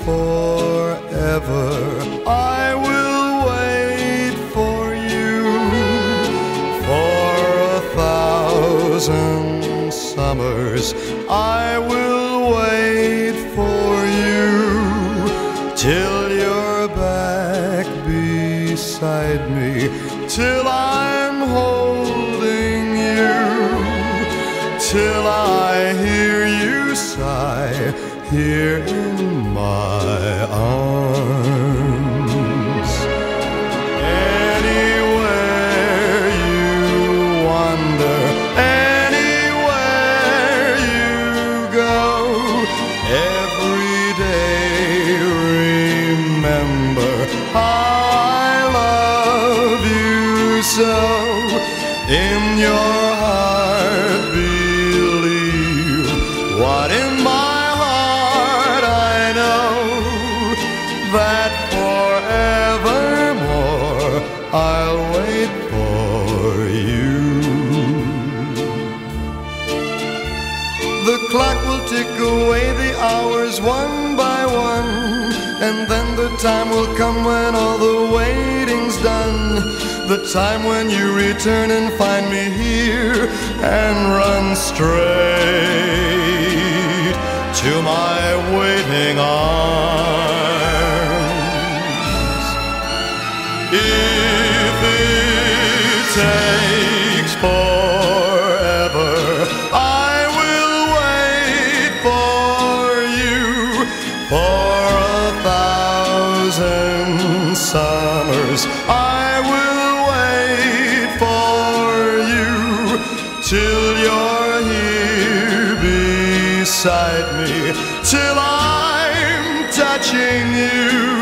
forever. I will wait for you for 1,000 summers. I will wait for you till you're back beside me, till I'm holding you, till I hear you sigh here in my arms. Anywhere you wander, anywhere you go, every day remember how I love you so. In your heart believe what in my heart I know, that forevermore I'll wait for you. The clock will tick away the hours one by one, and then the time will come when all the waiting's done. The time when you return and find me here and run straight to my waiting arms. If it takes forever, I will wait for you for 1,000 summers. I will wait for you till you're here beside me, till I'm touching you.